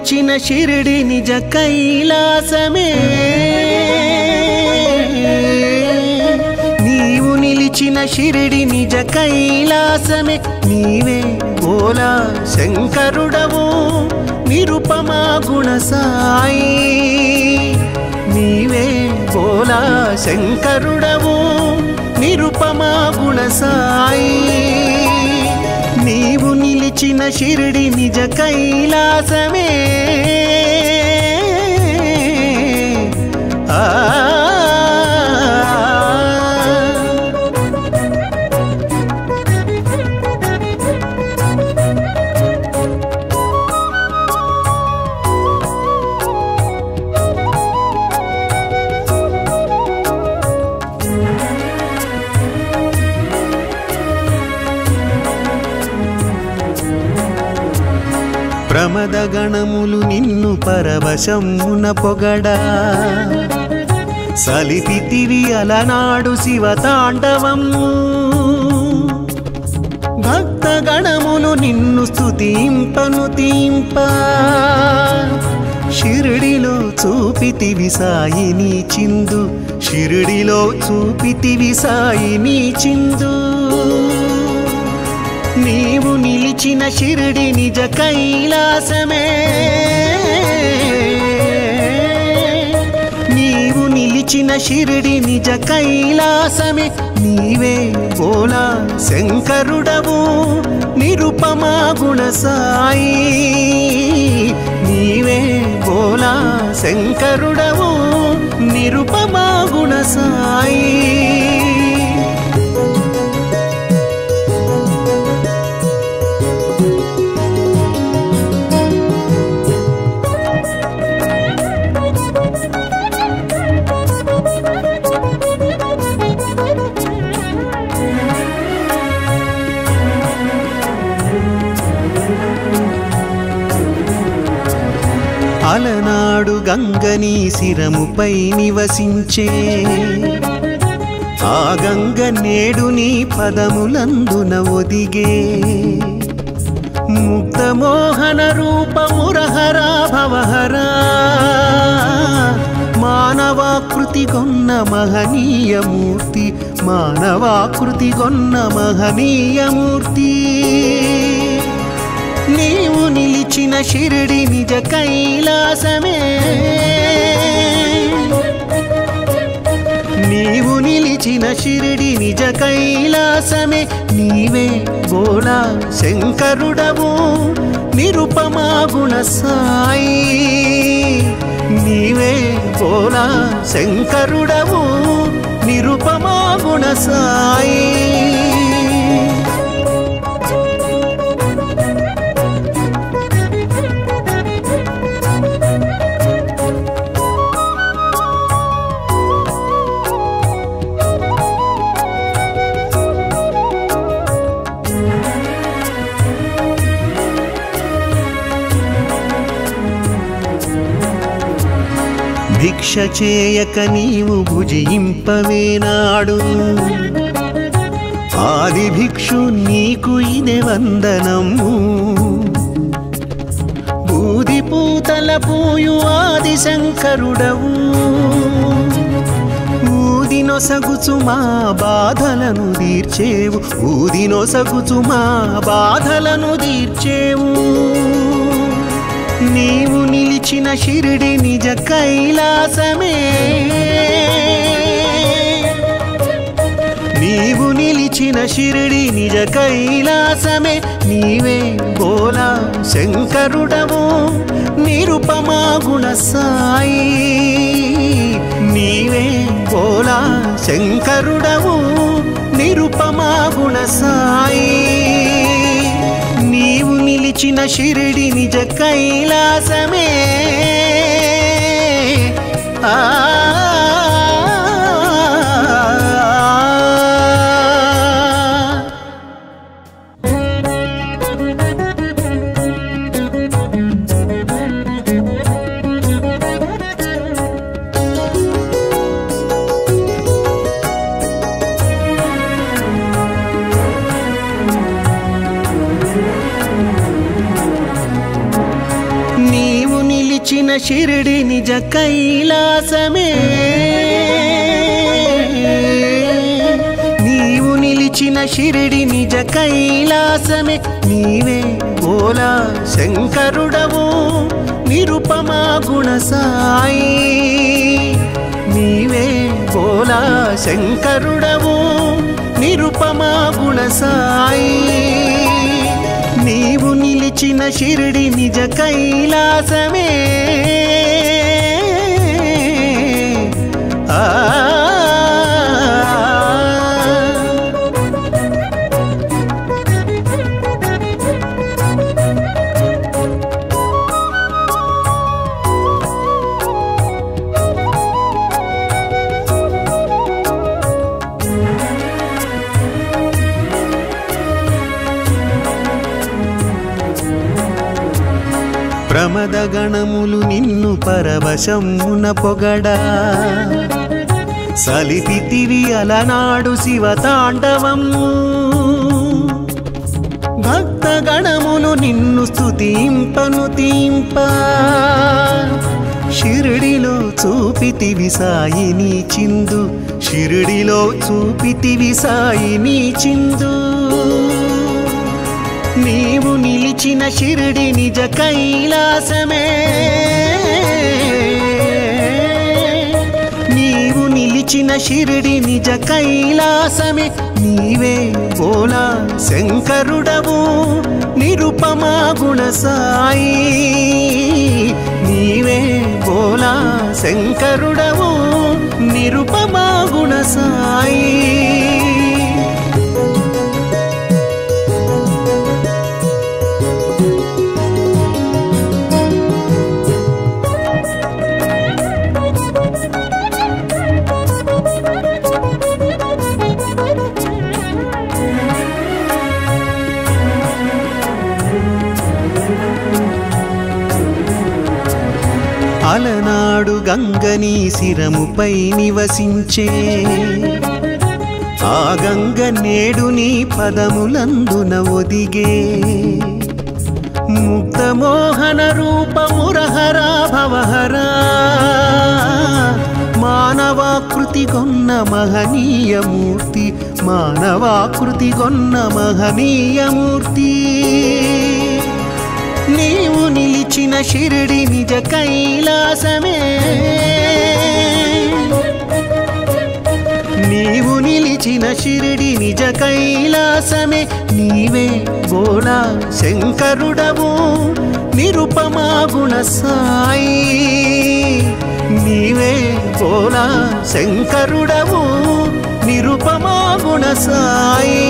నిలిచిన షిరిడి నిజ కైలాసమే నీవు నిలిచిన షిరిడి నిజ కైలాసమే నీవే బోలా శంకరుడవు నిరుపమా గుణ సాయి నీవే బోలా శంకరుడవు నిరుపమా గుణ సాయి నీవు నిలిచిన షిరిడి నిజ కైలాసమే ప్రమదగణములు నిన్ను పరవశమున పొగడా సలిపితివి అలనాడు శివతాండవము భక్తగణములు నిన్ను స్తుతింపను తీంప షిరిడిలో చూపితివి సాయిని చిందు షిరిడిలో చూపితివి సాయిని చిందు నీవు నిలిచిన షిరిడి నిజ కైలాసమే నీవు నిలిచిన షిరిడి నిజ కైలాసమే నీవే బోలా శంకరుడవు నిరుపమా గుణ సాయి నీవే బోలా శంకరుడవు నిరుపమా గుణ సాయి అలనాడు గంగని శిరముపై నివసించే ఆ గంగ నేడు నీ పదములందున ఒదిగే ముక్తమోహన రూపమురహరా భవహరా మానవాకృతి కొన్న మహనీయమూర్తి మానవాకృతి కొన్న మహనీయమూర్తి నీవు నిలిచిన షిరిడి నిజ కైలాసమే నీవు నిలిచిన షిరిడి నిజ కైలాసమే నీవే బోలా శంకరుడవు నిరుపమా గుణ సాయి నీవే బోలా శంకరుడవు నిరుపమా గుణ సాయి భిక్ష చేయక నీవు భుజింపవేనాడు ఆది భిక్షు నీకు ఇదే వందనము బూది పూతల పూయు ఆది శంకరుడవు ఊదినొసగుచు మా బాధలను తీర్చేవు ఊదినొసగుచు మా బాధలను తీర్చేవు నీవు నిలిచిన షిరిడి నిజ కైలాసమే నీవు నిలిచిన షిరిడి నిజ కైలాసమే నీవే బోలా శంకరుడవు నిరుపమా గుణ సాయి నీవే బోలా శంకరుడవు నిరుపమా గుణ సాయి నీవు నిలిచిన షిరిడి నిజ కైలాసమే నీవు షిరిడి నిజ కైలాసమే నీవు నిలిచిన షిరిడి నిజ కైలాసమే నీవే భోలా శంకరుడవు నిరుపమా గుణ సాయి నీవే భోలా శంకరుడవు నిరుపమా గుణ సాయి నీవు నిలిచిన షిరిడి నిజ కైలాసమే ప్రమద గణములు నిన్ను పరవశమున పొగడా సలిపితివి అలనాడు శివతాండవము భక్త గణములు నిన్ను స్తుతింపను తీంప షిరిడిలో చూపితివి సాయిని చిందు షిరిడిలో చూపితివి సాయిని చిందు నీవు నిలిచిన షిరిడి నిజ కైలాసమే నీవు నిలిచిన షిరిడి నిజ కైలాసమే నీవే భోలా శంకరుడవు నిరుపమా గుణ సాయి నీవే భోలా శంకరుడవు నిరుపమా గుణ సాయి అలనాడు గంగని శిరముపై నివసించే ఆ గంగ నేడు నీ పదములందున ఒదిగే ముక్తమోహన రూపమురహరా భవహరా మానవాకృతి గొన్న మహనీయమూర్తి మానవాకృతి గొన్న మహనీయమూర్తి నీవు నిలిచిన షిరిడి నిజ కైలాసమే నీవు నిలిచిన షిరిడి నిజ కైలాసమే నీవే భోలా శంకరుడవు నిరుపమా గుణ సాయి నీవే భోలా శంకరుడవు నిరుపమా గుణ సాయి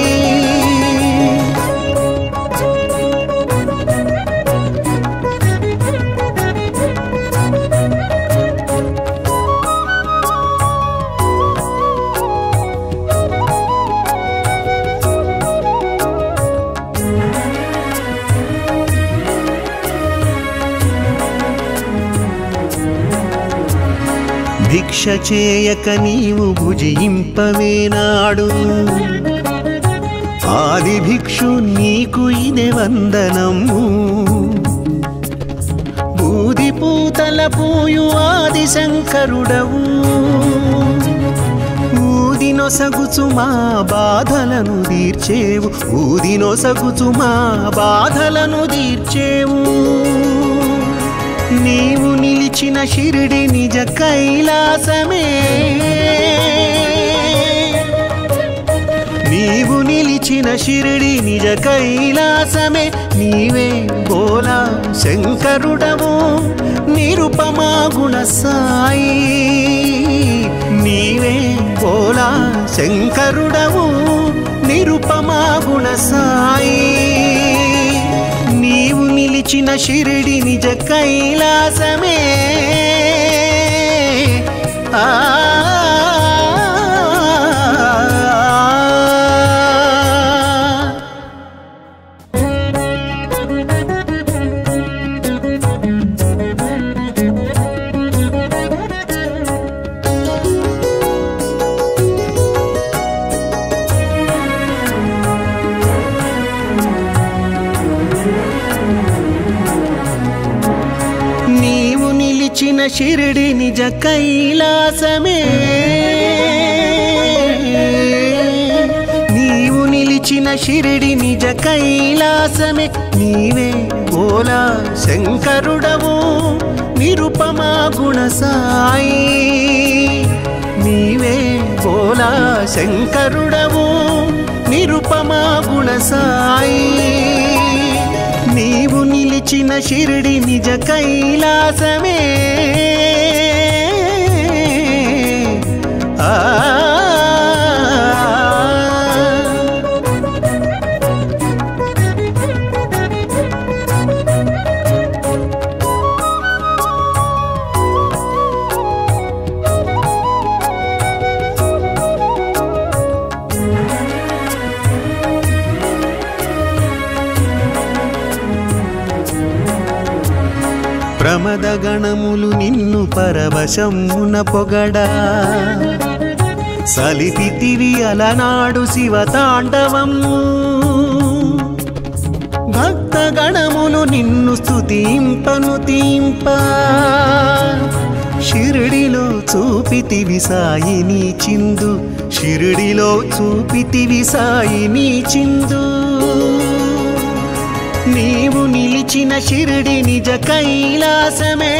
భిక్ష చేయక నీవు భుజింపవేనాడు ఆది భిక్షు నీకు ఇదే వందనము బూది పూతల పూయు ఆది శంకరుడవు ఊదినొసగుచు మా బాధలను తీర్చేవు ఊదినొసగుచు మా బాధలను తీర్చేవు నీవు నిలిచిన షిరిడి నిజ కైలాసమే నీవు నిలిచిన షిరిడి నిజ కైలాసమే నీవే భోలా శంకరుడవు నిరుపమా గుణ సాయి నీవే భోలా శంకరుడవు నిరుపమా గుణ సాయి నీవు నిలిచిన షిరిడి నిజ కైలాసమే షిరిడి నిజ కైలాసమే నీవు నిలిచిన షిరిడి నిజ కైలాసమే నీవే బోలా శంకరుడవు నిరుపమా గుణ సాయి నీవే బోలా శంకరుడవు నిరుపమా గుణ సాయి నీవు నిలిచిన షిరిడి నిజ కైలాసమే ప్రమద గణములు నిన్ను పరవశమున పొగడా సలిపితివి అలనాడు శివతాండవము భక్త గణములు నిన్ను స్తుతింపను తీంప షిరిడిలో చూపితివి సాయిని చిందు షిరిడిలో చూపితివి సాయిని చిందు నీవు నిలిచిన షిరిడి నిజ కైలాసమే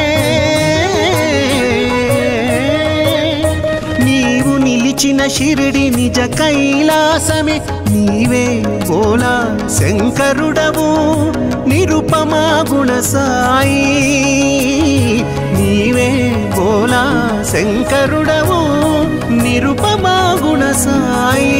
నీవు నిలిచిన షిరిడి నిజ కైలాసమే నీవే బోలా శంకరుడవు నిరుపమా గుణ సాయి నీవే బోలా శంకరుడవు నిరుపమా గుణ సాయి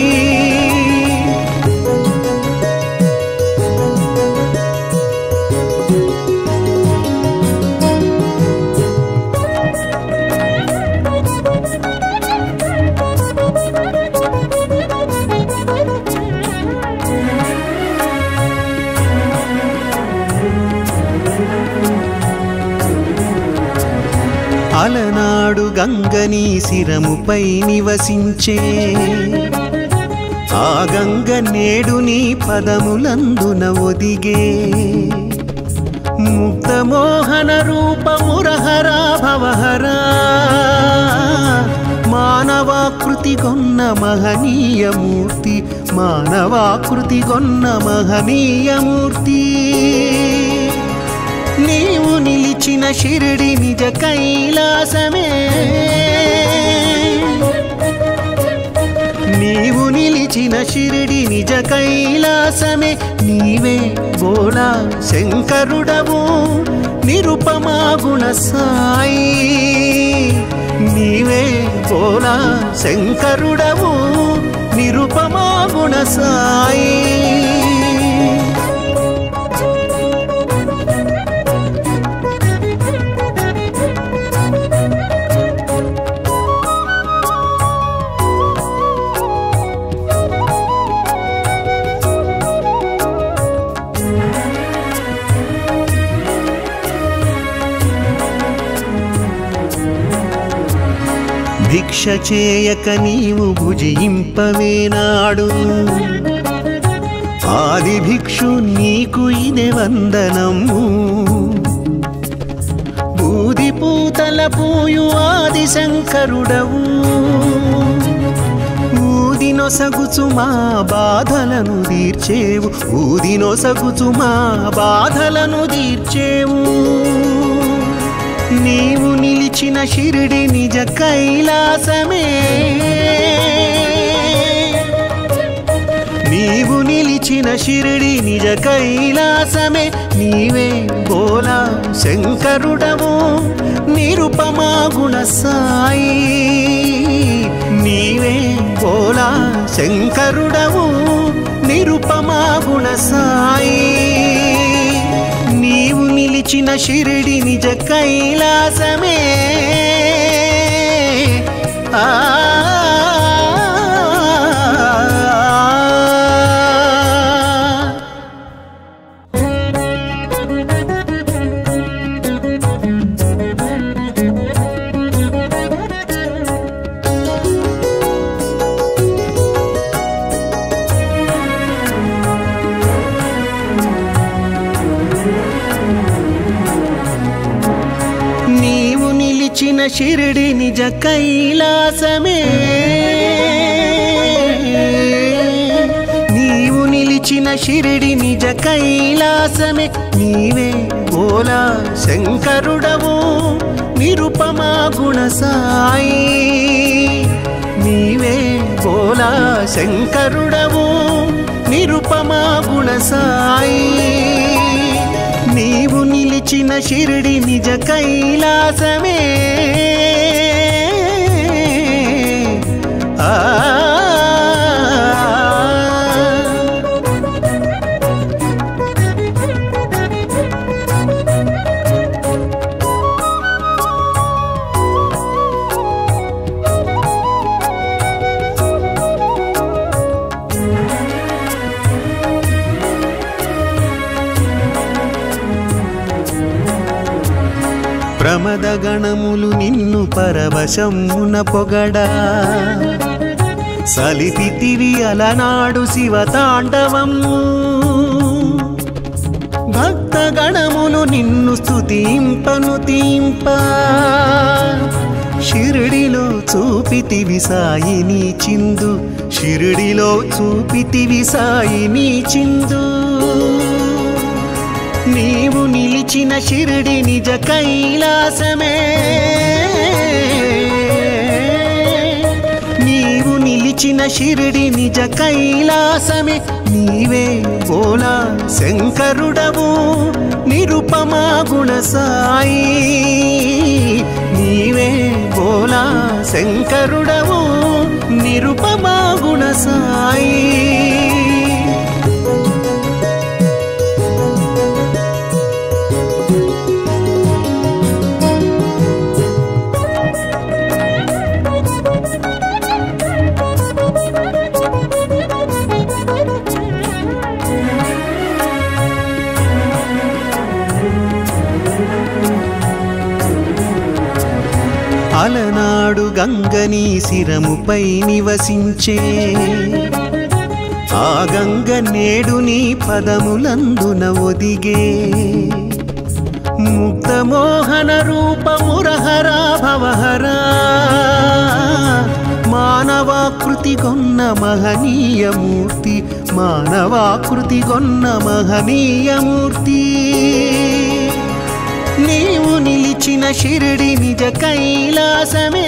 అలనాడు గంగని శిరముపై నివసించే ఆ గంగ నేడు నీ పదములందున ఒదిగే ముక్తమోహన రూపమురహరా భవహరా మానవాకృతి కొన్న మహనీయమూర్తి మానవాకృతి కొన్న మహనీయమూర్తి నీవు నిలిచిన షిరిడి నిజ కైలాసమే నీవు నిలిచిన షిరిడి నిజ కైలాసమే నీవే బోలా శంకరుడవు నిరుపమా గుణ సాయి నీవే బోలా శంకరుడవు నిరుపమా గుణ సాయి భిక్ష చేయక నీవు భుజింపవేనాడు ఆది భిక్షు నీకు ఇదే వందనము బూది పూతల పూయు ఆది శంకరుడవు ఊదినొసగుచు మా బాధలను తీర్చేవు ఊదినొసగుచు మా బాధలను తీర్చేవు నీవు నిలిచిన షిరిడి నిజ కైలాసమే నీవు నిలిచిన షిరిడి నిజ కైలాసమే నీవే బోలా శంకరుడవు నిరుపమా గుణ సాయి నీవే బోలా శంకరుడవు నిరుపమా గుణ సాయి నీవు నిలిచిన షిరిడి నిజ కైలాసమే షిరిడి నిజ కైలాసమే నీవు నిలిచిన షిరిడి నిజ కైలాసమే నీవే బోలా శంకరుడవు నిరుపమా గుణ సాయి నీవే బోలా శంకరుడవు నిరుపమా గుణ సాయి నీవు నిలిచిన షిరిడి నిజ కైలాసమే ప్రమద గణములు నిన్ను పరవశమున పొగడా సలిపితివి అలనాడు శివతాండవము భక్త గణములు నిన్ను స్తుతింపను తీంప షిరిడిలో చూపితివి సాయిని చిందు షిరిడిలో చూపితివి సాయిని చిందు నీవు నిలిచిన షిరిడి నిజ కైలాసమే నీవు నిలిచిన షిరిడి నిజ కైలాసమే నీవే బోలా శంకరుడవు నిరుపమా గుణ సాయి నీవే బోలా శంకరుడవు నిరుపమా గుణ సాయి అలనాడు గంగని శిరముపై నివసించే ఆ గంగ నేడు నీ పదములందున ఒదిగే ముక్త మోహన రూపమురహరా భవహరా మానవాకృతి గొన్న మహనీయమూర్తి మానవాకృతి గొన్న మహనీయమూర్తి నీవు నిలిచిన షిరిడి నిజ కైలాసమే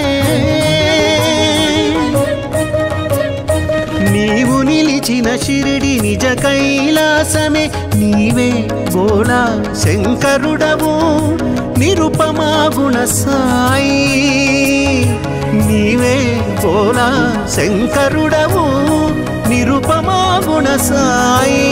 నీవు నిలిచిన షిరిడి నిజ కైలాసమే నీవే బోలా శంకరుడవు నిరుపమా గుణ సాయి నీవే బోలా శంకరుడవు నిరుపమా గుణ సాయి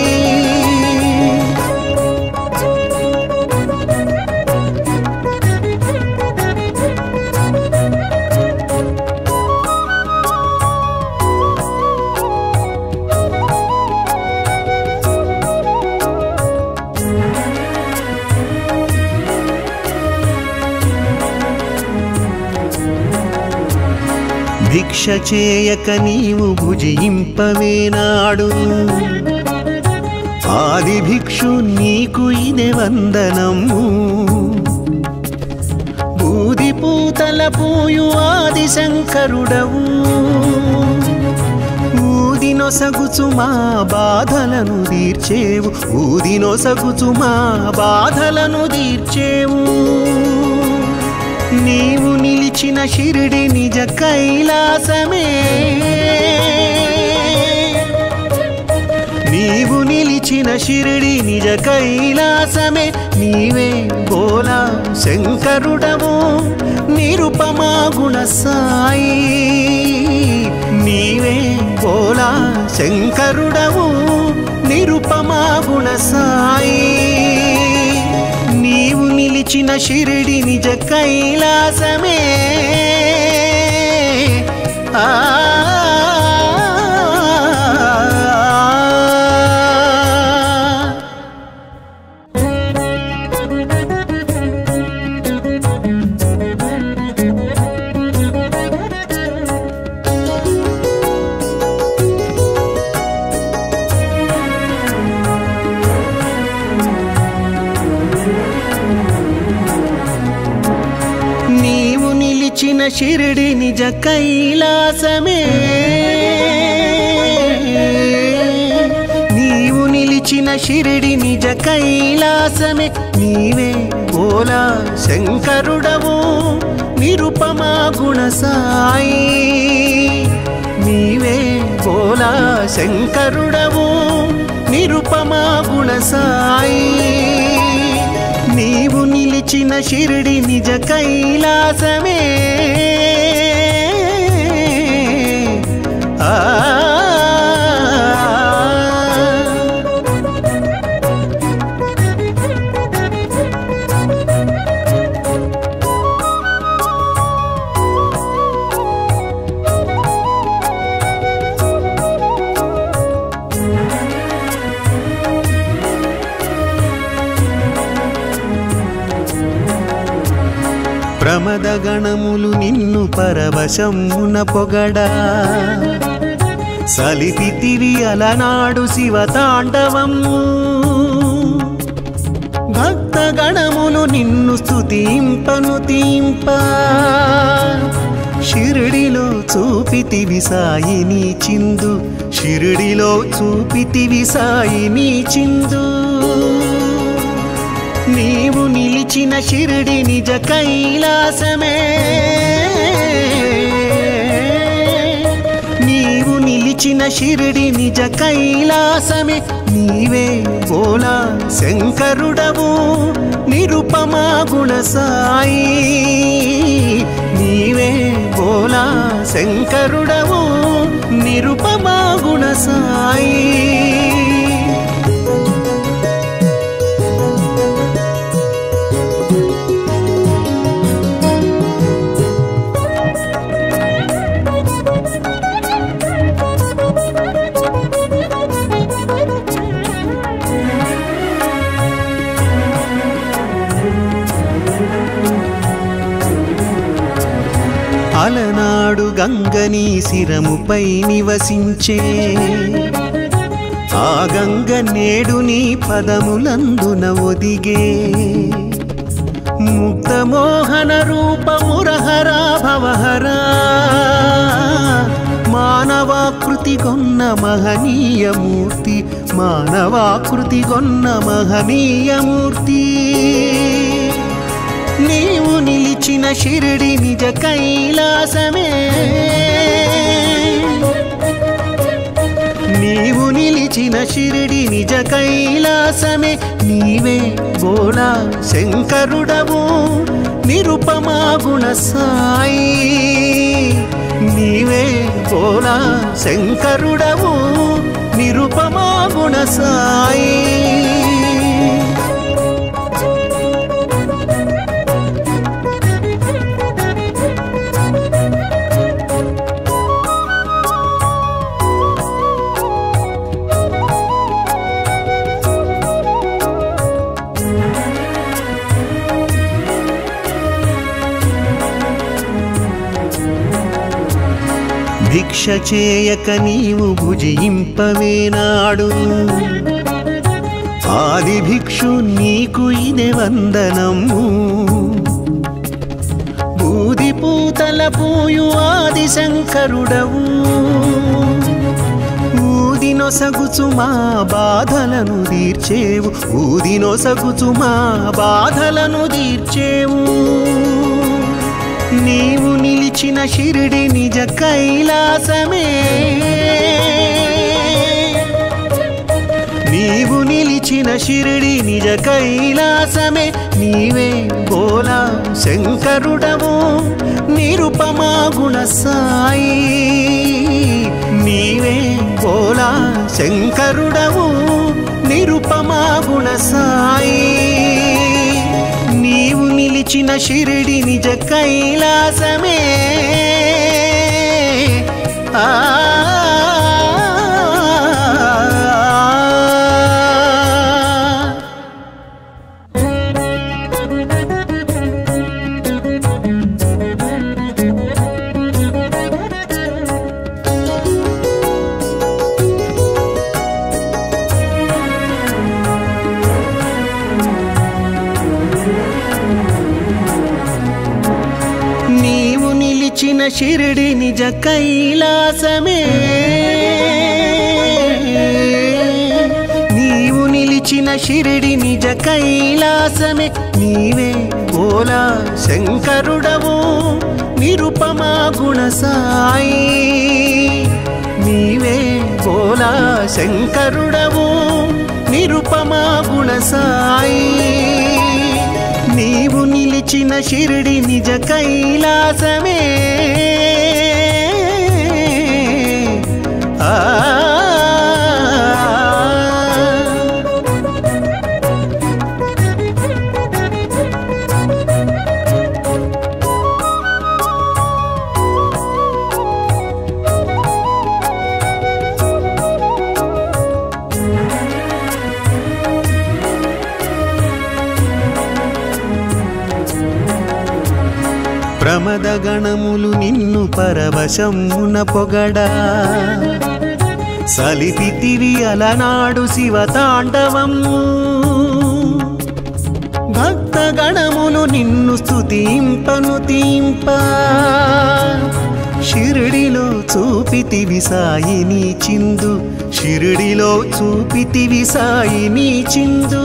భిక్ష చేయక నీవు భుజింపవేనాడు ఆది భిక్షు నీకు ఇదే వందనము బూది పూతల పూయు ఆది శంకరుడవు ఊదినొసగుచు మా బాధలను తీర్చేవు ఊదినొసగుచు మా బాధలను తీర్చేవు నీవు నిలిచిన షిరిడి నిజ కైలాసమే నీవు నిలిచిన షిరిడి నిజ కైలాసమే నీవే బోలా శంకరుడవు నిరుపమా గుణ సాయి నీవే బోలా శంకరుడవు నిరుపమా గుణ సాయి నీవు నిలిచిన షిరిడి నిజ కైలాసమే షిరిడి నిజ కైలాసమే నీవు నిలిచిన షిరిడి నిజ కైలాసమే నీవే బోలా శంకరుడవు నిరుపమా గుణ సాయి నీవే బోలా శంకరుడవు నిరుపమా గుణ సాయి నీవు నిలిచిన షిరిడి నిజ కైలాసమే ప్రమద గణములు నిన్ను పరవశమున పొగడా సలిపితివి అలనాడు శివతాండవము భక్త గణములు నిన్ను స్తుతింపను తీంప షిరిడిలో చూపితివి సాయిని చిందు షిరిడిలో చూపితివి సాయిని చిందు నీవు నిలిచిన షిరిడి నిజ కైలాసమే నీవు నిలిచిన షిరిడి నిజ కైలాసమే నీవే బోలా శంకరుడవు నిరుపమా గుణ సాయి నీవే బోలా శంకరుడవు నిరుపమా గుణ సాయి అలనాడు గంగని శిరముపై నివసించే ఆ గంగ నేడు నీ పదములందున ఒదిగే ముక్త మోహన రూపమురహరా భవహరా మానవాకృతి కొన్న మహనీయమూర్తి మానవాకృతి కొన్న మహనీయమూర్తి నీవు నిలిచిన షిరిడి నిజ కైలాసమే నీవు నిలిచిన షిరిడి నిజ కైలాసమే నీవే బోలా శంకరుడవు నిరుపమా గుణ సాయి నీవే బోలా శంకరుడవు నిరుపమా గుణ సాయి భిక్ష చేయక నీవు భుజింపవేనాడు ఆది భిక్షు నీకు ఇదే వందనము బూది పూతల పూయు ఆది శంకరుడవు ఊదినొసగుచు మా బాధలను తీర్చేవు ఊదినొసగుచు మా బాధలను తీర్చేవు నీవు నిలిచిన షిరిడి నిజ కైలాసమే నీవు నిలిచిన షిరిడి నిజ కైలాసమే నీవే బోలా శంకరుడవు నిరుపమా గుణ సాయి నీవే బోలా శంకరుడవు నిరుపమా గుణ సాయి నీవు నిలిచిన షిరిడి నిజ కైలాసమే షిరిడి నిజ కైలాసమే నీవు నిలిచిన షిరిడి నిజ కైలాసమే నీవే భోలా శంకరుడవు నిరుపమా గుణ సాయి నీవే భోలా శంకరుడవు నిరుపమా గుణ సాయి నీవు నిలిచిన షిరిడి నిజ కైలాసమే ప్రమద గణములు నిన్ను పరవశమున పొగడా సలిపితివి అలనాడు శివతాండవము భక్త గణములు నిన్ను స్తుతింపను తీంప షిరిడిలో చూపితివి సాయిని చిందు షిరిడిలో చూపితివి సాయిని చిందు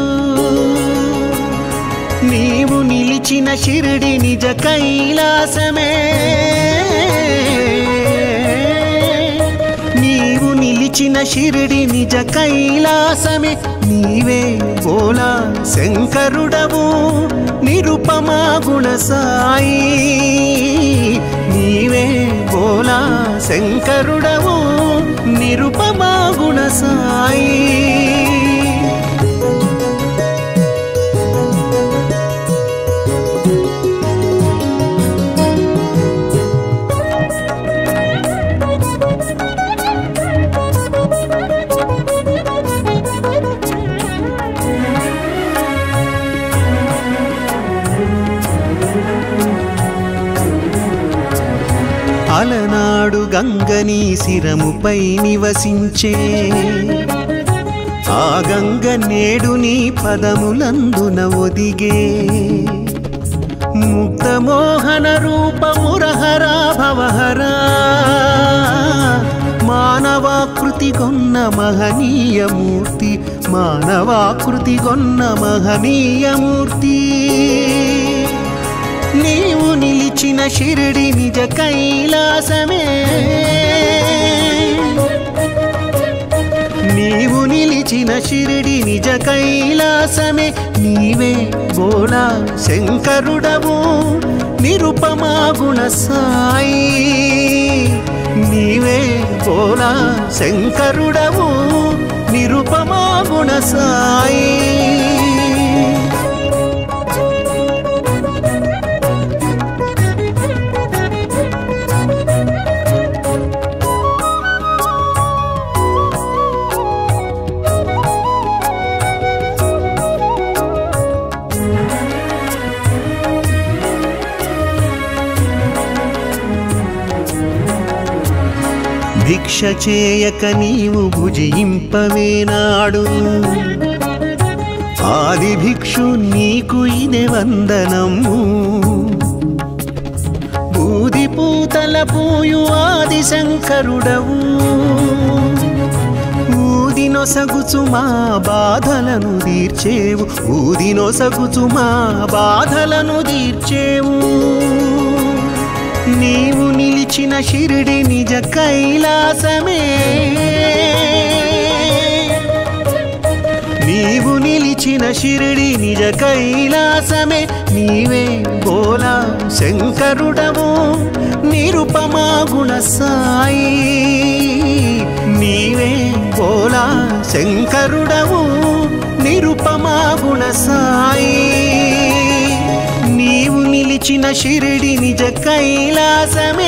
నీవు నిలిచిన షిరిడి నిజ కైలాసమే నీవు నిలిచిన షిరిడి నిజ కైలాసమే నీవే భోలా శంకరుడవు నిరుపమా గుణ సాయి నీవే భోలా శంకరుడవు నిరుపమా గుణ సాయి అలనాడు గంగని శిరముపై నివసించే ఆ గంగ నేడు నీ పదములందున ఒదిగే ముక్త మోహన రూపమురహరా భవహరా మానవాకృతి గొన్న మహనీయమూర్తి మానవాకృతి గొన్న మహనీయమూర్తి నీవు నిలిచిన షిరిడి నిజ కైలాసమే నీవు నిలిచిన షిరిడి నిజ కైలాసమే నీవే భోలా శంకరుడవు నిరుపమా గుణ సాయి నీవే భోలా శంకరుడవు నిరుపమా గుణ సాయి భిక్ష చేయక నీవు భుజింపవేనాడు ఆది భిక్షు నీకు ఇదే వందనము బూది పూతల పూయు ఆది శంకరుడవు ఊదినొసగుచు మా బాధలను తీర్చేవు ఊదినొసగుచు మా బాధలను తీర్చేవు నీవు నిలిచిన షిరిడి నిజ కైలాసమే నీవు నిలిచిన షిరిడి నిజ కైలాసమే నీవే భోలా శంకరుడవు నిరుపమా గుణ సాయి నీవే భోలా శంకరుడవు నిరుపమా గుణ సాయి నీవు నిలిచిన షిరిడి నిజ కైలాసమే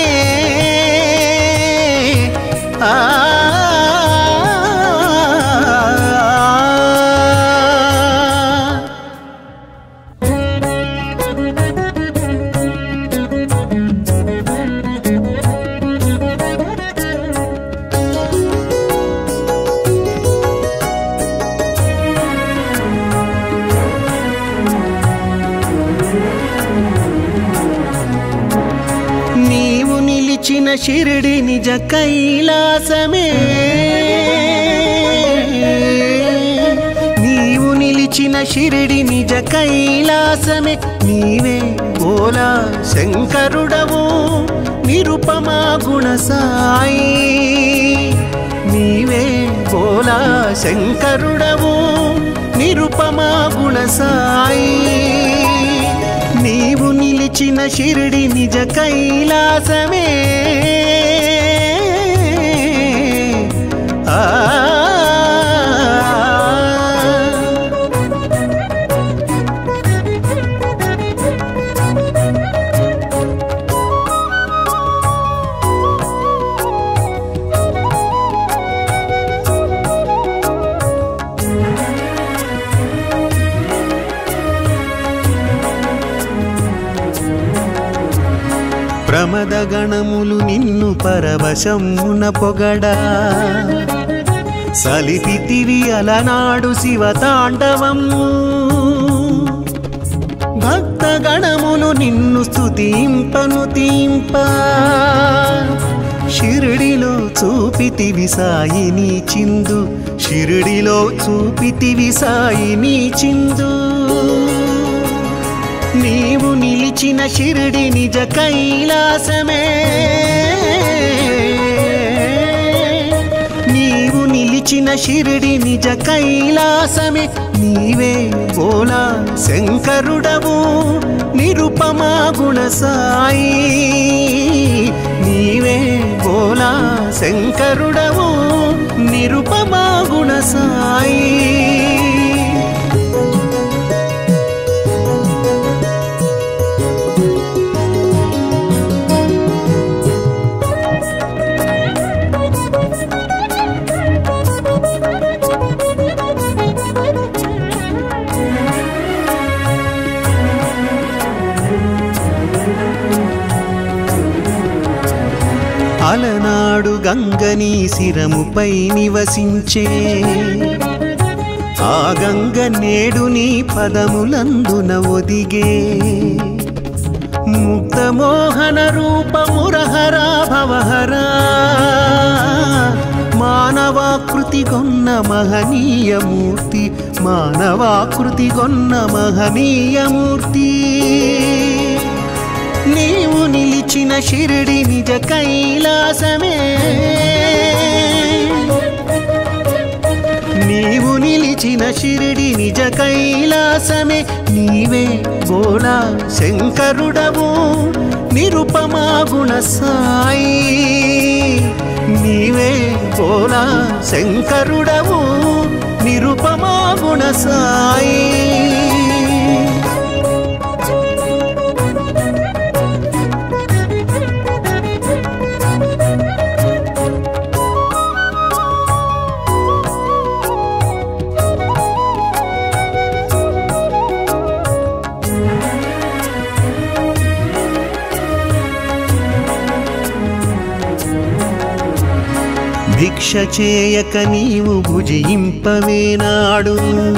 నిలిచిన షిరిడి నిజ కైలాసమే నీవు నిలిచిన షిరిడి నిజ కైలాసమే నీవే బోలా శంకరుడవు నిరుపమా గుణ సాయి నీవే బోలా శంకరుడవు నిరుపమా గుణ సాయి నీవు నిలిచిన షిరిడి నిజ కైలాసమే ప్రమద గణములు నిన్ను పరవశమున పొగడా సలిపితివి అలనాడు శివతాండవము భక్త గణములు నిన్ను స్తుతింపను తీంప షిరిడిలో చూపితివి సాయిని చిందు షిరిడిలో చూపితివి సాయిని చిందు నీవు నిలిచిన షిరిడి నిజ కైలాసమే నీవు నిలిచిన షిరిడి నిజ కైలాసమే నీవే బోలా శంకరుడవు నిరుపమా గుణ సాయి నీవే బోలా శంకరుడవు నిరుపమా గుణ సాయి అలనాడు గంగని శిరముపై నివసించే ఆ గంగ నేడు నీ పదములందున ఒదిగే ముక్త మోహన రూపమురహరా భవహరా మానవాకృతి గొన్న మహనీయమూర్తి మానవాకృతి గొన్న మహనీయమూర్తి నీవు నిలిచిన షిరిడి నిజ కైలాసమే నీవు నిలిచిన షిరిడి నిజ కైలాసమే నీవే బోలా శంకరుడవు నిరుపమా గుణ సాయి నీవే బోలా శంకరుడవు నిరుపమా గుణ సాయి భిక్ష చేయక నీవు భుజింపవేనాడు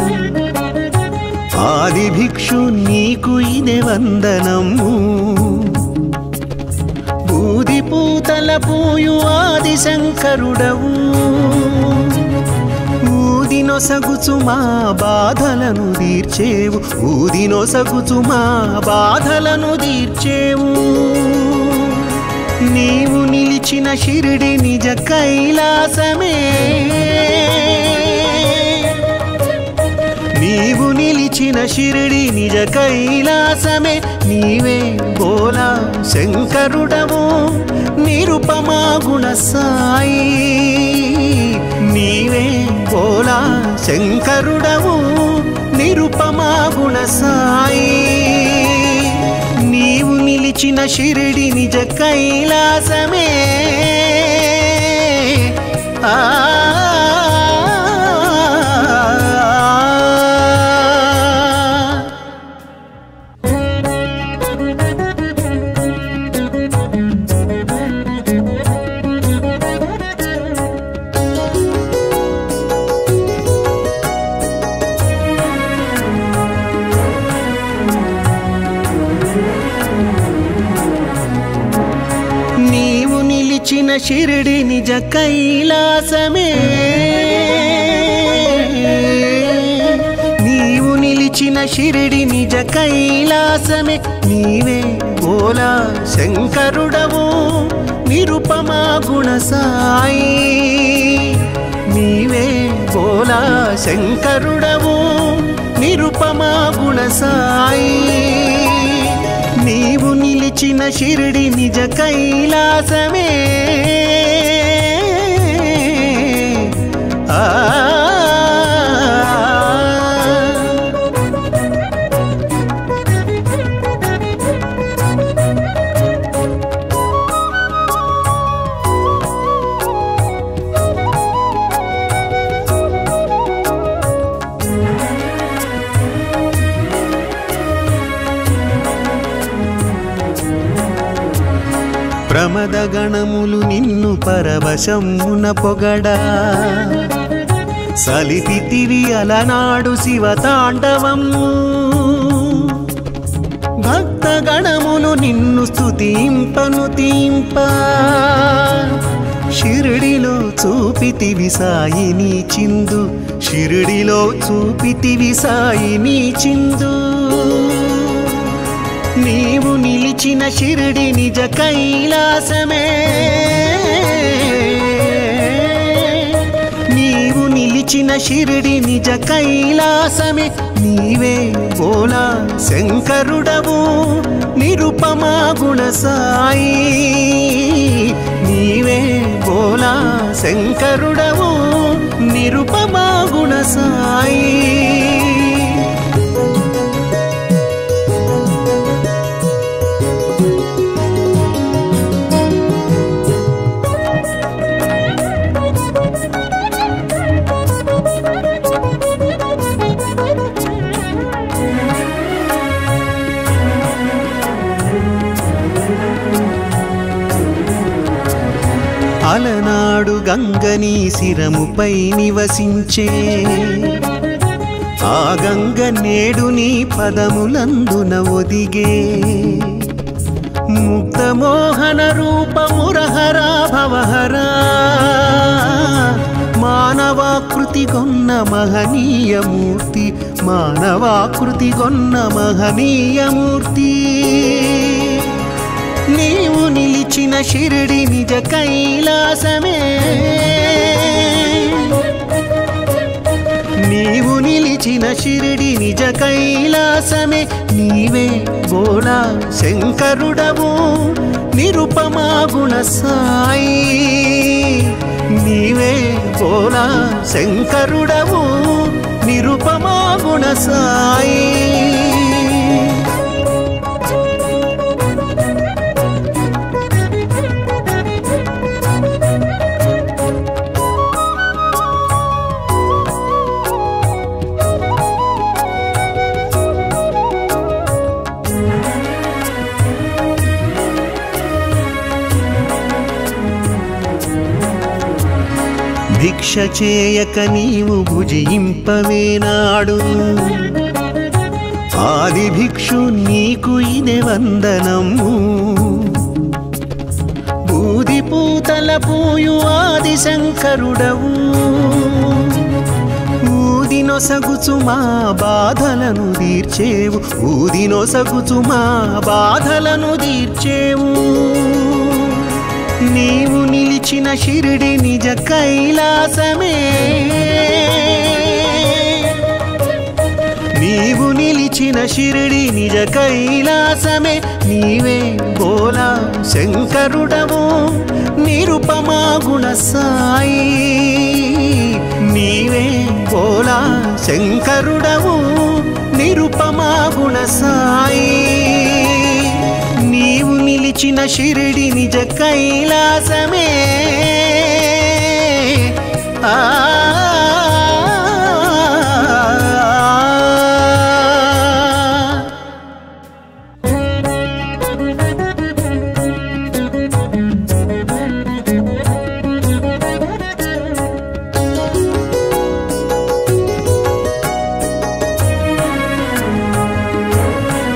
ఆది భిక్షు నీకు ఇదే వందనము బూది పూతల పూయు ఆది శంకరుడవు ఊదినొసగుచు మా బాధలను తీర్చేవు ఊదినొసగుచు మా బాధలను తీర్చేవు నీవు నిలిచిన షిరిడి నిజ కైలాసమే నీవు నిలిచిన షిరిడి నిజ కైలాసమే నీవే బోలా శంకరుడవు నిరుపమా గుణ సాయి నీవే బోలా శంకరుడవు నిరుపమా గుణ సాయి నీవు నిలిచిన షిరిడి నిజ కైలాసమే నిలిచిన షిరిడి నిజ కైలాసమే నీవు నిలిచిన షిరిడి నిజ కైలాసమే నీవే బోలా శంకరుడవు నిరుపమా గుణ సాయి నీవే బోలా శంకరుడవు నిరుపమా గుణ సాయి నీవు నిలిచిన షిరిడి నిజ కైలాసమే ప్రమద గణములు నిన్ను పరవశమున పొగడా సలిపితివి అలనాడు శివతాండవము భక్త గణములు నిన్ను స్తుతింపను తీంప షిరిడిలో చూపితివి సాయిని చిందు షిరిడిలో చూపితివి సాయిని చిందు నీవు నిలిచిన షిరిడి నిజ కైలాసమే నీవు నిలిచిన షిరిడి నిజ కైలాసమే నీవే బోలా శంకరుడవు నిరుపమా గుణ సాయి నీవే బోలా శంకరుడవు నిరుపమా గుణ సాయి అలనాడు గంగని శిరముపై నివసించే ఆ గంగ నేడు నీ పదములందున ఒదిగే ముక్తమోహన రూపమురహరా భవహరా మానవాకృతి గొన్న మహనీయమూర్తి మానవాకృతి గొన్న మహనీయమూర్తి నీవు నిలిచిన షిరిడి నిజ కైలాసమే నీవు నిలిచిన షిరిడి నిజ కైలాసమే నీవే బోలా శంకరుడవు నిరుపమా గుణ సాయి నీవే బోలా శంకరుడవు నిరుపమా గుణ సాయి భిక్ష చేయక నీవు భుజింపవేనాడు ఆది భిక్షు నీకు ఇదే వందనము బూది పూతల పూయు ఆది శంకరుడవు ఊదినొసగుచు మా బాధలను తీర్చేవు ఊదినొసగుచు మా బాధలను తీర్చేవు నీవు నిలిచిన షిరిడి నిజ కైలాసమే నీవు నిలిచిన షిరిడి నిజ కైలాసమే నీవే బోలా శంకరుడవు నిరుపమా గుణ సాయి నీవే బోలా శంకరుడవు నిరుపమా గుణ సాయి నీవు నిలిచిన షిరిడి నిజ కైలాసమే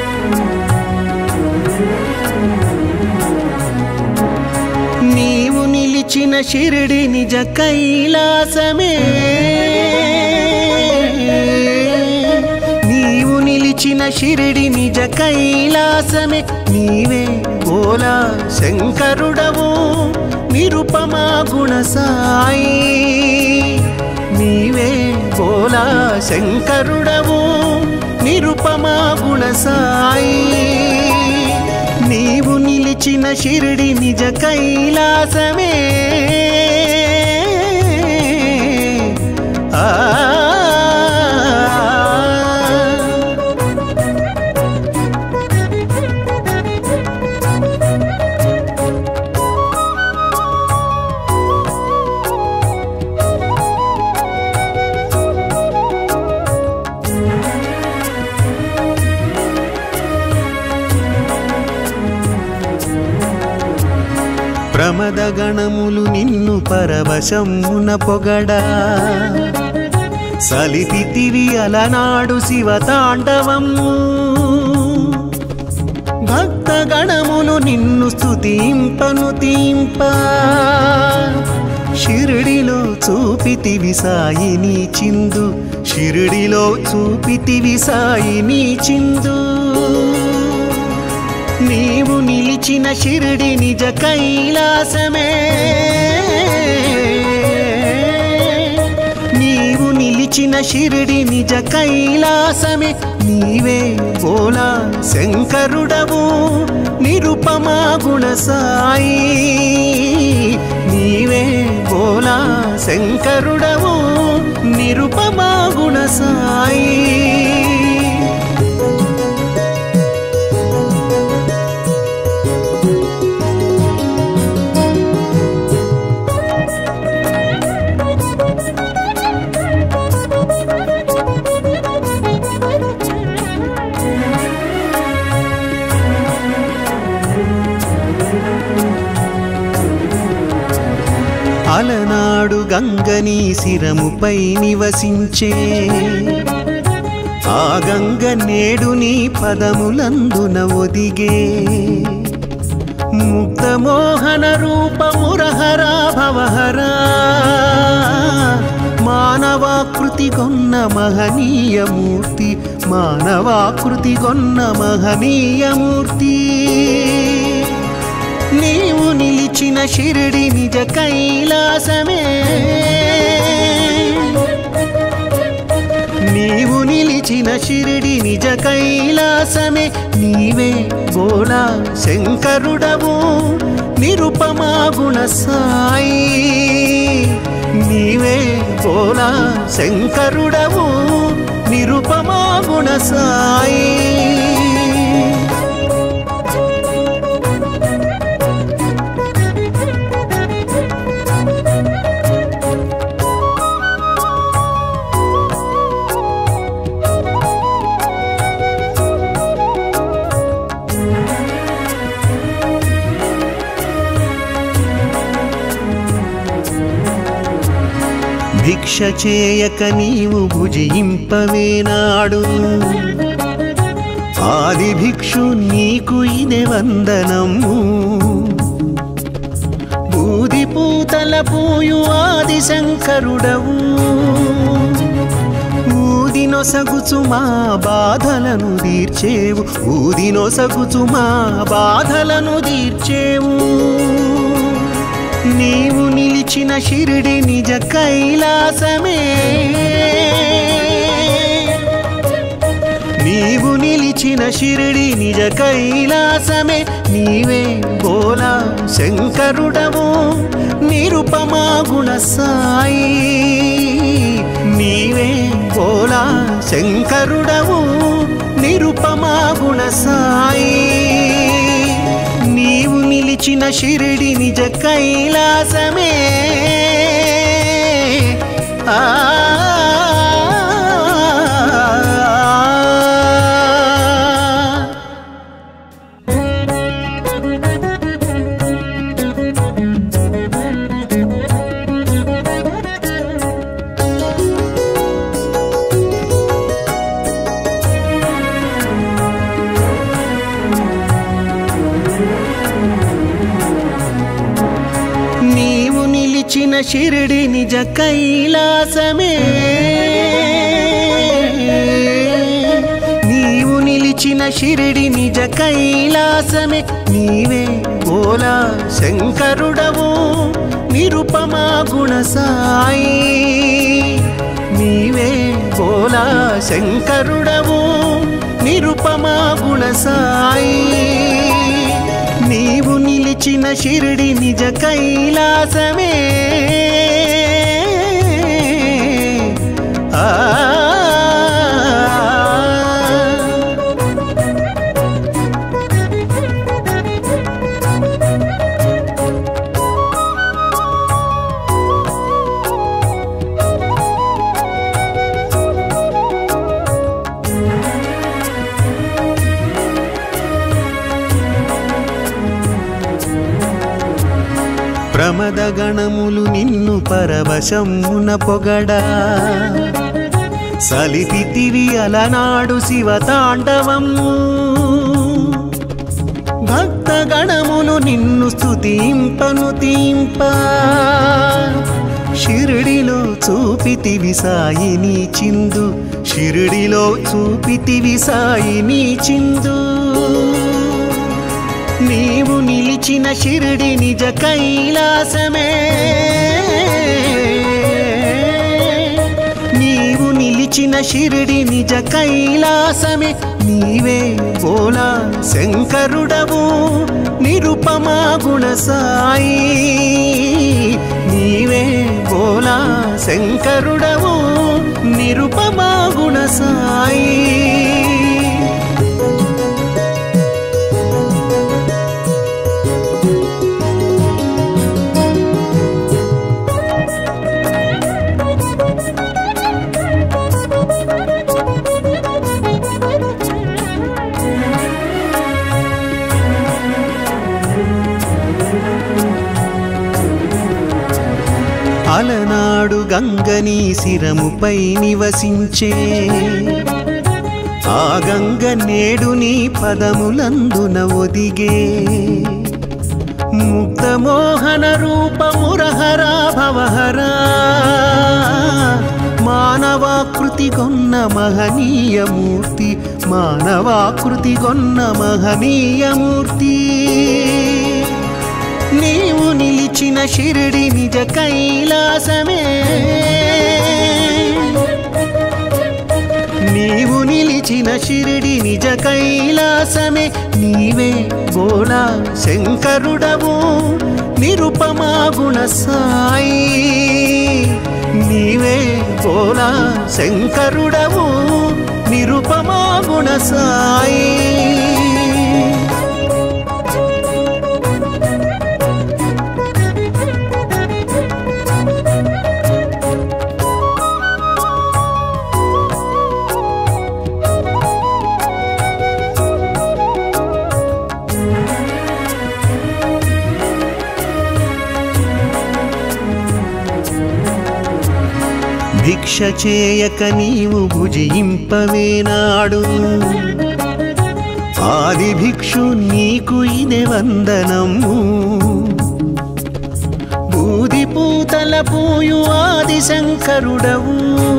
నీవు నిలిచిన షిరిడి నిజ కైలాసమే నీవు నిలిచిన షిరిడి నిజ కైలాసమే నీవే భోలా శంకరుడవు నిరుపమా గుణ సాయి నీవే భోలా శంకరుడవు నిరుపమా గుణ సాయి నీవు నిలిచిన షిరిడి నిజ కైలాసమే ప్రమద గణములు నిన్ను పరవశమున పొగడా సలిపితివి అలనాడు శివతాండవము భక్త గణములు నిన్ను స్తుతింపను తీంప షిరిడిలో చూపితివి సాయిని చిందు షిరిడిలో చూపితివి సాయిని చిందు నీవు నిలిచిన షిరిడి నిజ కైలాసమే నీవు నిలిచిన షిరిడి నిజ కైలాసమే నీవే భోలా శంకరుడవు నిరుపమా గుణ సాయి నీవే భోలా శంకరుడవు నిరుపమా గుణ సాయి అలనాడు గంగని శిరముపై నివసించే ఆ గంగ నేడు నీ పదములందున ఒదిగే ముక్తమోహన రూపమురహరా భవహరా మానవాకృతి కొన్న మహనీయమూర్తి మానవాకృతి కొన్న మహనీయమూర్తి నీవు నిలిచిన షిరిడి నిజ కైలాసమే నీవు నిలిచిన షిరిడి నిజ కైలాసమే నీవే భోలా శంకరుడవు నిరుపమా గుణ సాయి నీవే భోలా శంకరుడవు నిరుపమా గుణ సాయి భిక్ష చేయక నీవు భుజింపవేనాడు ఆది భిక్షు నీకు ఇదే వందనము బూది పూతల పూయు ఆది శంకరుడవు ఊదినొసగుచు మా బాధలను తీర్చేవు ఊదినొసగుచు మా బాధలను తీర్చేవు నీవు నిలిచిన షిరిడి నిజ కైలాసమే నీవు నిలిచిన షిరిడి నిజ కైలాసమే నీవే భోలా శంకరుడవు నిరుపమా గుణ సాయి నీవే భోలా శంకరుడవు నిరుపమా గుణ సాయి నీవు నిలిచిన షిరిడి నిజ కైలాసమే నీవు నిలిచిన షిరిడి నిజ కైలాసమే నీవు నిలిచిన షిరిడి నిజ కైలాసమే నీవే బోలా శంకరుడవు నిరుపమా గుణ సాయి నీవే బోలా శంకరుడవు నిరుపమా గుణ సాయి నీవు నిలిచిన షిరిడి నిజ కైలాసమే ప్రమద గణములు నిన్ను పరవశమున పొగడా సలిపితివి అలనాడు శివతాండవము భక్త గణములు నిన్ను స్తుతింపను తీంప షిరిడిలో చూపితివి సాయిని చిందు షిరిడిలో చూపితివి సాయిని చిందు నీవు నిలిచిన షిరిడి నిజ కైలాసమే నీవు నిలిచిన షిరిడి నిజ కైలాసమే నీవే బోలా శంకరుడవు నిరుపమా గుణ సాయి నీవే బోలా శంకరుడవు నిరుపమా గుణ సాయి అలనాడు గంగని శిరముపై నివసించే ఆ గంగ నేడు నీ పదములందున ఒదిగే ముక్త మోహన రూపమురహరా భవహరా మానవాకృతి కొన్న మహనీయమూర్తి మానవాకృతి కొన్న మహనీయమూర్తి నీవు నిలిచిన షిరిడి నిజ కైలాసమే నీవు నిలిచిన షిరిడి నిజ కైలాసమే నీవే బోలా శంకరుడవు నిరుపమా గుణ సాయి నీవే బోలా శంకరుడవు నిరుపమా గుణ సాయి భిక్ష చేయక నీవు భుజింపవేనాడు ఆది భిక్షు నీకు ఇదే వందనము బూది పూతల పూయు ఆది శంకరుడవు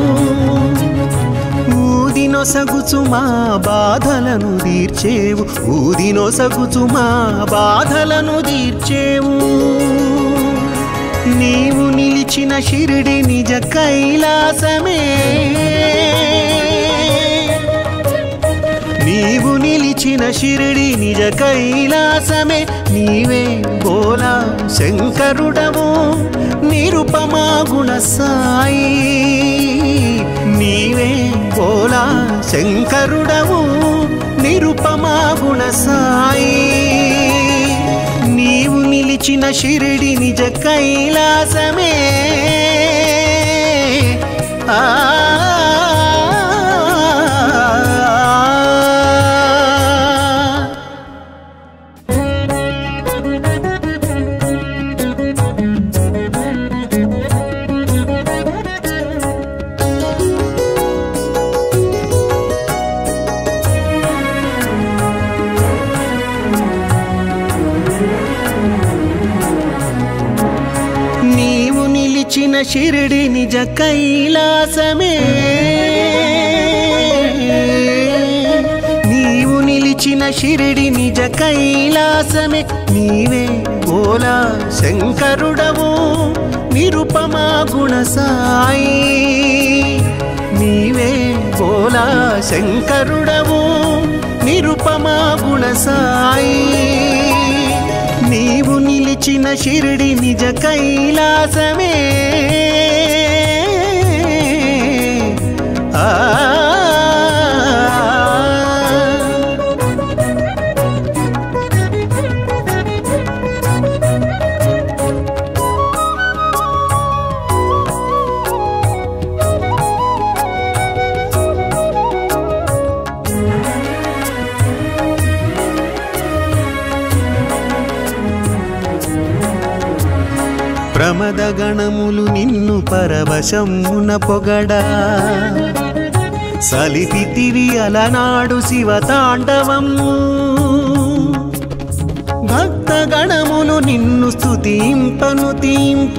ఊదినొసగుచు మా బాధలను తీర్చేవు ఊదినొసగుచు మా బాధలను తీర్చేవు నీవు నిలిచిన షిరిడి నిజ కైలాసమే నీవు నిలిచిన షిరిడి నిజ కైలాసమే నీవే బోలా శంకరుడవు నిరుపమా గుణ సాయి నీవే బోలా శంకరుడవు నిరుపమా గుణ సాయి నీవు నిలిచిన షిరిడి నిజ కైలాసమే నీ నిలిచిన షిరిడి నిజ కైలాసమే నీవు నిలిచిన షిరిడి నిజ కైలాసమే నీవే బోలా శంకరుడవు నిరుపమా గుణ సాయి నీవే బోలా శంకరుడవు నిరుపమా గుణ సాయి నీవు నిలిచిన షిరిడి నిజ కైలాసమే ప్రమద గణములు నిన్ను పరవశమున పొగడా సలిపితివి అలనాడు శివతాండవము భక్త గణములు నిన్ను స్తుతింపను తీంప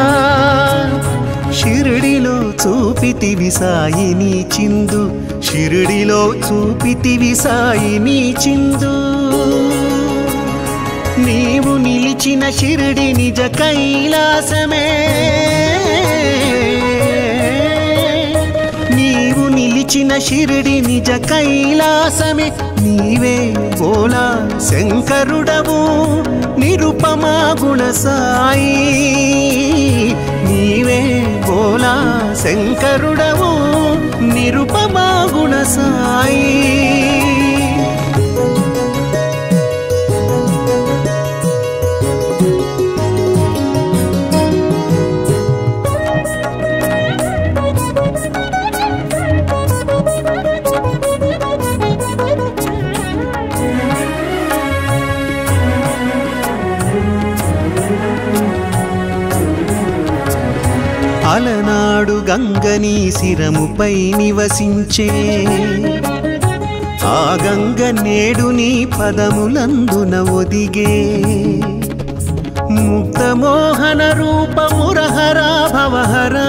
షిరిడిలో చూపితివి సాయిని చిందు షిరిడిలో చూపితివి సాయిని చిందు నీవు నిలిచిన షిరిడి నిజ కైలాసమే నీవు నిలిచిన షిరిడి నిజ కైలాసమే నీవే బోలా శంకరుడవు నిరుపమా గుణ సాయి నీవే బోలా శంకరుడవు నిరుపమా గుణ సాయి అలనాడు గంగని శిరముపై నివసించే ఆ గంగ నేడు నీ పదములందున ఒదిగే ముక్త మోహన రూపమురహరా భవహరా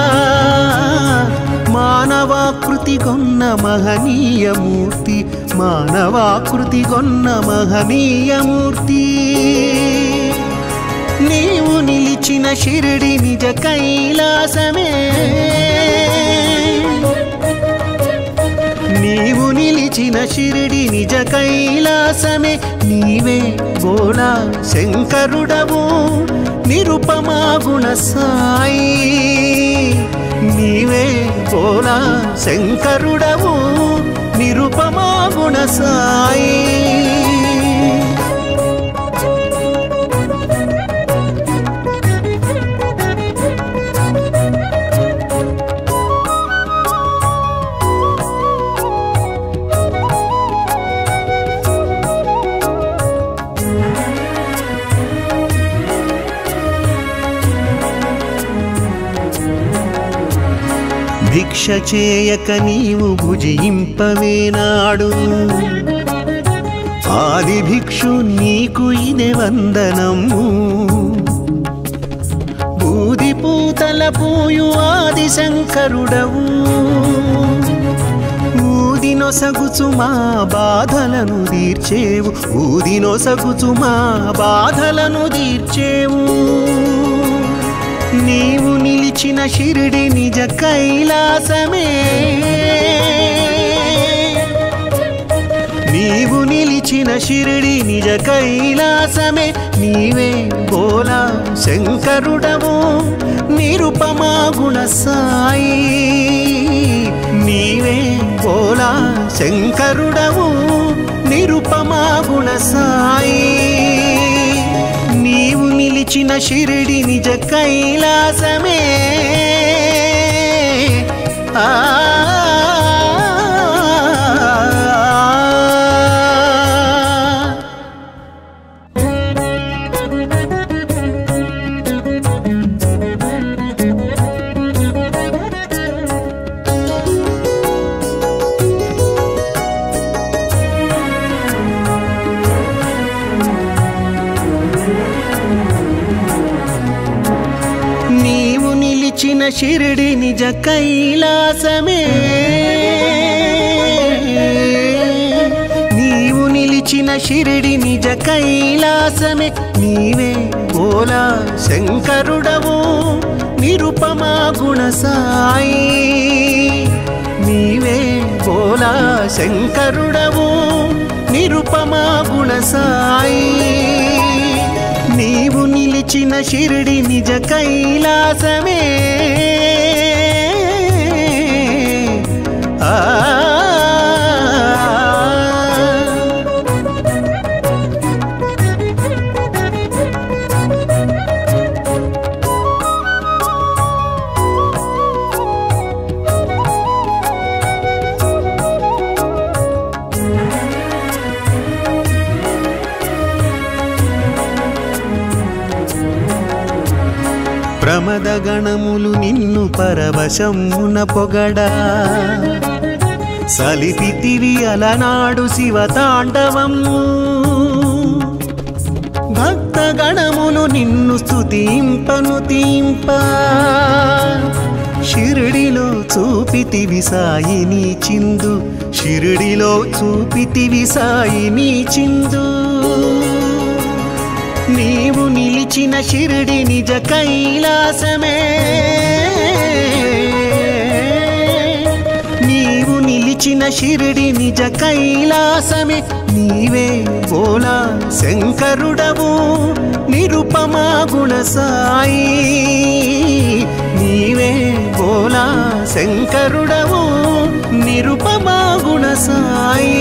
మానవాకృతి గొన్న మహనీయమూర్తి మానవాకృతి గొన్న మహనీయమూర్తి నీవు నిలిచిన షిరిడి నిజ కైలాసమే నీవు నిలిచిన షిరిడి నిజ కైలాసమే నీవే బోలా శంకరుడవు నిరుపమా గుణ సాయి నీవే బోలా శంకరుడవు నిరుపమా గుణ సాయి భిక్ష చేయక నీవు భుజింపవేనాడు ఆది భిక్షు నీకు ఇదే వందనము బూది పూతల పూయు ఆది శంకరుడవు ఊదినొసగుచు మా బాధలను తీర్చేవు ఊదినొసగుచు మా బాధలను తీర్చేవు నీవు నిలిచిన షిరిడి నిజ కైలాసమే నీవు నిలిచిన షిరిడి నిజ కైలాసమే నీవే బోలా శంకరుడవు నిరుపమా గుణ సాయి నీవే బోలా శంకరుడవు నిరుపమా గుణ సాయి నీవు నిలిచిన షిరిడి నిజ కైలాసమే నీవు నిలిచిన షిరిడి నిజ కైలాసమే నీవు నిలిచిన షిరిడి నిజ కైలాసమే నీవే భోలా శంకరుడవు నిరుపమా గుణ సాయి నీవే భోలా శంకరుడవు నిరుపమా గుణ సాయి నీవు నిలిచిన షిరిడి నిజ కైలాసమే ప్రమద గణములు నిన్ను పరవశమున పొగడా సలిపితివి అలనాడు శివతాండవము భక్త గణములు నిన్ను స్తుతింపను తీంప షిరిడిలో చూపితివి సాయిని చిందు షిరిడిలో చూపితివి సాయిని చిందు నీవు నిలిచిన షిరిడి నిజ కైలాసమే నీవు నిలిచిన షిరిడి నిజ కైలాసమే నీవే భోలా శంకరుడవు నిరుపమా గుణ సాయి నీవే భోలా శంకరుడవు నిరుపమా గుణ సాయి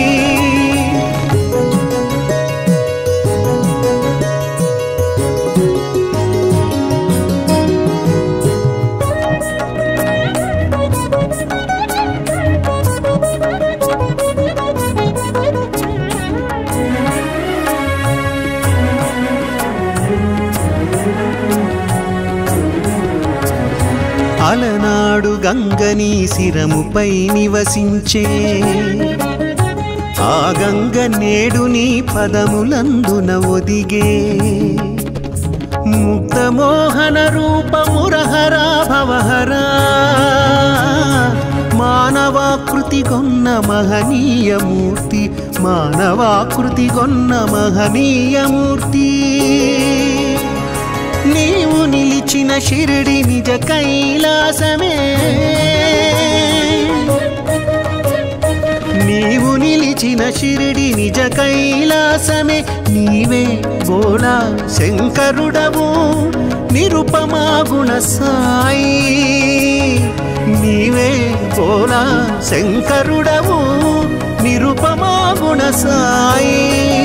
అలనాడు గంగని శిరముపై నివసించే ఆ గంగ నేడు నీ పదములందున ఒదిగే ముక్త మోహన రూపమురహరా భవహరా మానవాకృతి గొన్న మహనీయమూర్తి మానవాకృతి గొన్న మహనీయమూర్తి నీవు నిలిచిన షిరిడి నిజ కైలాసమే నీవు నిలిచిన షిరిడి నిజ కైలాసమే నీవే భోలా శంకరుడవు నిరుపమా గుణ సాయి నీవే భోలా శంకరుడవు నిరుపమా గుణ సాయి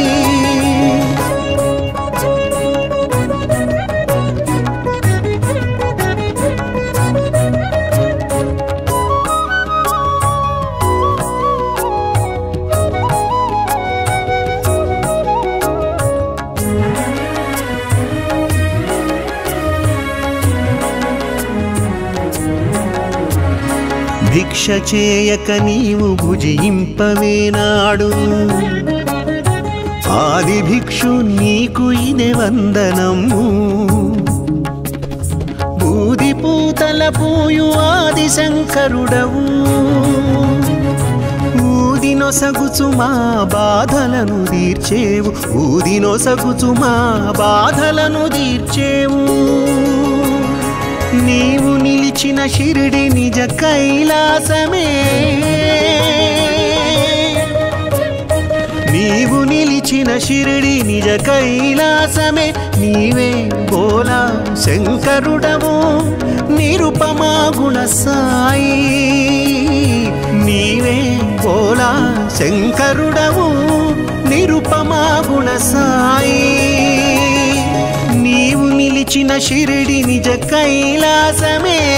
భిక్ష చేయక నీవు భుజింపవేనాడు ఆది భిక్షు నీకు ఇదే వందనము బూది పూతల పూయు ఆది శంకరుడవు ఊదినొసగుచు మా బాధలను తీర్చేవు ఊదినొసగుచు మా బాధలను తీర్చేవు నీవు నిలిచిన షిరిడి నిజ కైలాసమే నీవు నిలిచిన షిరిడి నిజ కైలాసమే నీవే భోలా శంకరుడవు నిరుపమా గుణ సాయి నీవే భోలా శంకరుడవు నిరుపమా గుణ సాయి నీవు నిలిచిన షిరిడి నిజ కైలాసమే